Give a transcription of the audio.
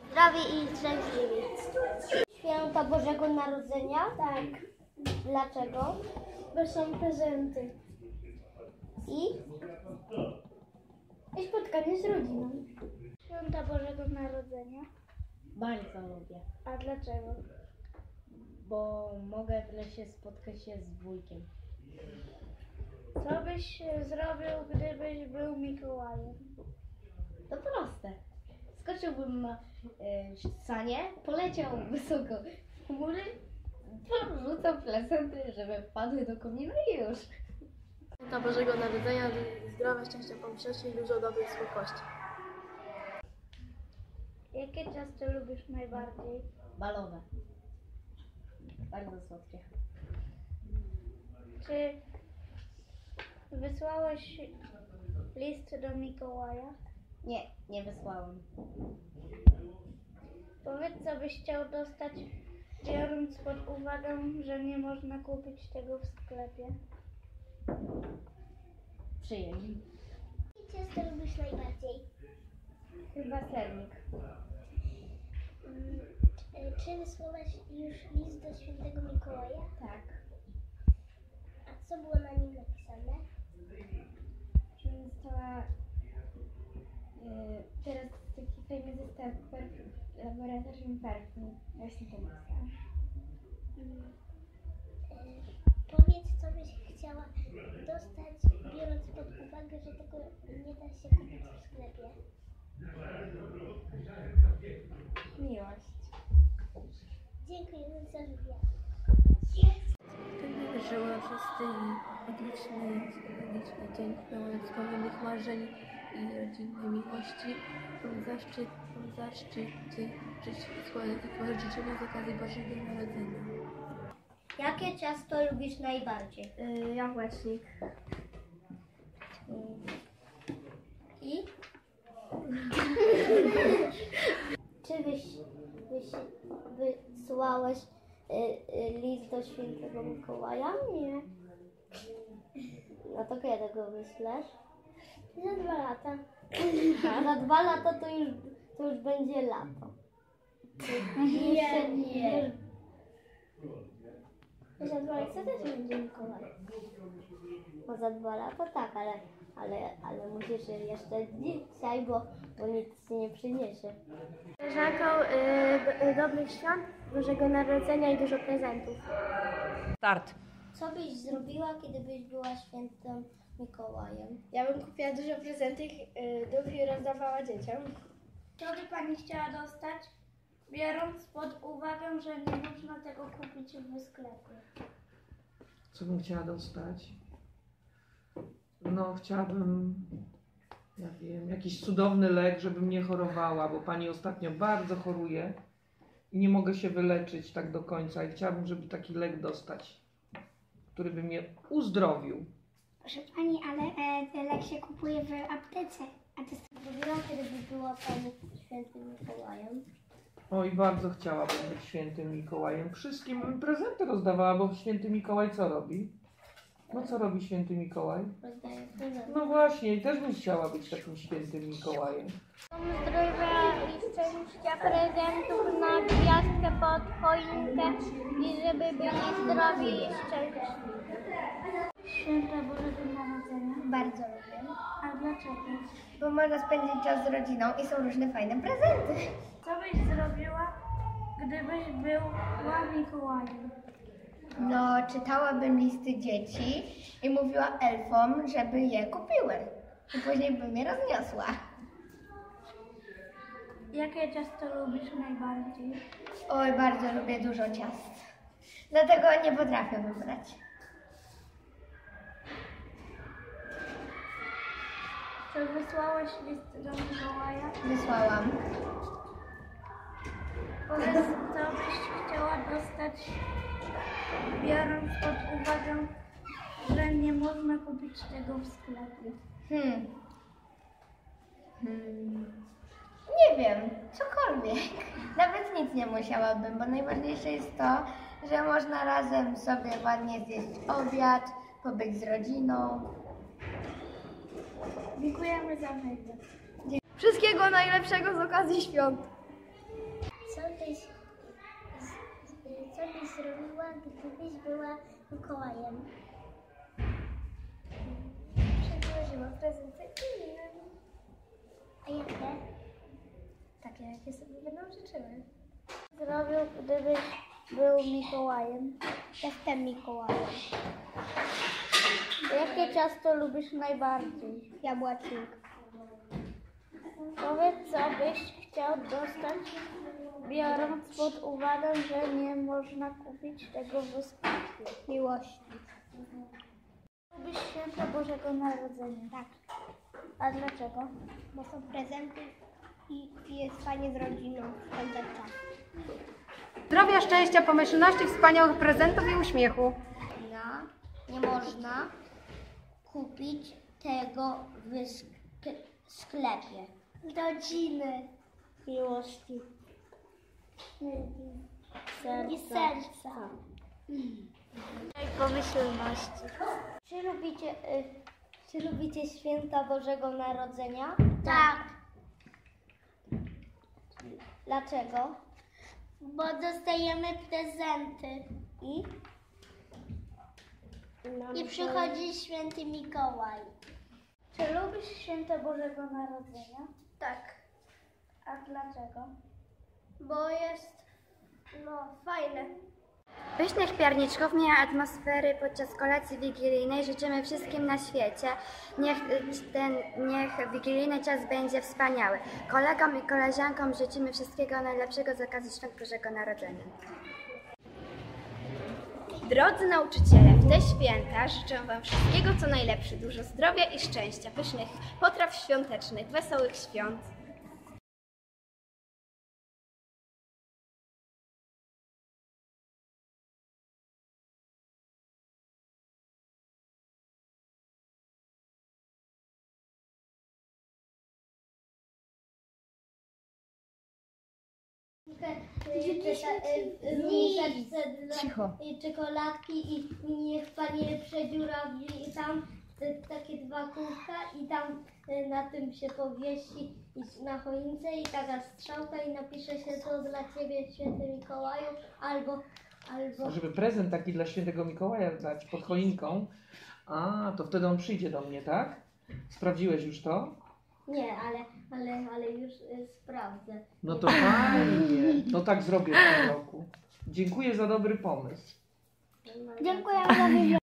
Zdrowi i szczęśliwi. Święto Bożego Narodzenia? Tak. Dlaczego? Bo są prezenty. I spotkanie z rodziną. Święta Bożego Narodzenia? Bardzo lubię, A dlaczego? bo mogę wreszcie spotkać się z wujkiem. Co byś zrobił, gdybyś był Mikołajem? To proste. Skoczyłbym na sanie, poleciał wysoko w chmury, porzucał prezenty, żeby wpadły do komina i już. Święta Bożego Narodzenia, zdrowia, szczęścia, pomyślności i dużo dobrych słów kości. Jakie ciasto lubisz najbardziej? Balowe. Bardzo słodkie. Czy wysłałeś list do Mikołaja? Nie, nie wysłałem. Powiedz, co byś chciał dostać, biorąc pod uwagę, że nie można kupić tego w sklepie. Przyjemnie. Jakie ciasto lubisz najbardziej? Chyba sernik. Czy wysłałeś już list do świętego Mikołaja? Tak. A co było na nim napisane? Że została teraz taki fajny zestaw laboratorium perfum. Właśnie to napisałam. Powiedz, co byś chciała dostać, biorąc pod uwagę, że tego nie da się kupić w sklepie. Miłość. Dziękujemy za wywiad. Tak żyła wszyscy i odliczny dzień pełen spełnionych marzeń i rodzinnej miłości. Mam zaszczyt składać życzenia z okazji Bożego Narodzenia. Jakie ciasto lubisz najbardziej? Jabłecznik. I? Czy wysłałeś list do świętego Mikołaja? Nie. No to kiedy go wyślesz? Za 2 lata. A za 2 lata to już będzie lato. Nie. Za 2 lata też będzie Mikołaj. Bo za 2 lata tak, ale musisz jeszcze dzisiaj, bo nic ci nie przyniesie. Koleżanką dobrych świąt, Bożego Narodzenia i dużo prezentów. Start. Co byś zrobiła, kiedy byś była świętym Mikołajem? Ja bym kupiła dużo prezentów i rozdawała dzieciom. Co by Pani chciała dostać, biorąc pod uwagę, że nie można tego kupić w sklepie? Co bym chciała dostać? No, chciałabym, ja wiem, jakiś cudowny lek, żebym nie chorowała, bo pani ostatnio bardzo choruje i nie mogę się wyleczyć tak do końca i chciałabym, żeby taki lek dostać, który by mnie uzdrowił. Proszę Pani, ale ten lek się kupuje w aptece. A to zrobiła, kiedy by była Pani świętym Mikołajem? Oj, bardzo chciałabym być świętym Mikołajem. Wszystkim bym prezenty rozdawała, bo święty Mikołaj co robi? No co robi święty Mikołaj? Rozdaję prezenty. No właśnie, i też bym chciała być takim świętym Mikołajem. Zdrowia i szczęścia, prezentów na gwiazdkę pod choinkę i żeby byli zdrowi i szczęśliwi. Święta Bożego Narodzenia. Bardzo lubię. A dlaczego? Bo można spędzić czas z rodziną i są różne fajne prezenty. Co byś zrobiła, gdybyś była Mikołajem? No, czytałabym listy dzieci i mówiła elfom, żeby je kupiły. I później bym je rozniosła. Jakie ciasto lubisz najbardziej? Oj, bardzo lubię dużo ciast. Dlatego nie potrafię wybrać. Czy wysłałeś list do Mikołaja? Wysłałam. Powiedz, co byś chciała dostać, biorąc pod uwagę, że nie można kupić tego w sklepie. Nie wiem, cokolwiek. Nawet nic nie musiałabym, bo najważniejsze jest to, że można razem sobie ładnie zjeść obiad, pobyć z rodziną. Dziękujemy za wywiad. Wszystkiego najlepszego z okazji świąt. co byś zrobiła, gdybyś była Mikołajem? Przedłożyła prezenty innym. A jakie? Takie, jakie sobie będą życzyły. Zrobił, gdybyś był Mikołajem. Jestem Mikołajem. Jakie ciasto lubisz najbardziej? Jabłecznik. Powiedz, co byś chciał dostać, biorąc pod uwagę, że nie można kupić tego w sklepie. Miłości. Lubisz święto Bożego Narodzenia? Tak. A dlaczego? Bo są prezenty i jest fajnie z rodziną spędzać czas. Zdrowia, szczęścia, pomyślności, wspaniałych prezentów i uśmiechu. Nie można kupić tego w sklepie. Rodziny. Miłości. I serca. I pomyślności. Czy lubicie święta Bożego Narodzenia? Tak. Dlaczego? Bo dostajemy prezenty. I przychodzi święty Mikołaj. Czy lubisz święto Bożego Narodzenia? Tak. A dlaczego? Bo jest, fajne. Pysznych pierniczków, miłej atmosfery podczas kolacji wigilijnej życzymy wszystkim na świecie. Niech wigilijny czas będzie wspaniały. Kolegom i koleżankom życzymy wszystkiego najlepszego z okazji Świąt Bożego Narodzenia. Drodzy nauczyciele, w te święta życzę Wam wszystkiego co najlepsze, dużo zdrowia i szczęścia, pysznych potraw świątecznych, wesołych świąt. Cicho. I czekoladki i niech Pani przedziurawi tam takie dwa kółka i tam na tym się powiesi na choince i taka strzałka i napisze się to dla Ciebie, Święty Mikołaju, albo Żeby prezent taki dla świętego Mikołaja dać pod choinką, to wtedy on przyjdzie do mnie, tak? Sprawdziłeś już to? nie, ale już sprawdzę. No to fajnie. No tak zrobię w tym roku. Dziękuję za dobry pomysł. Dziękuję za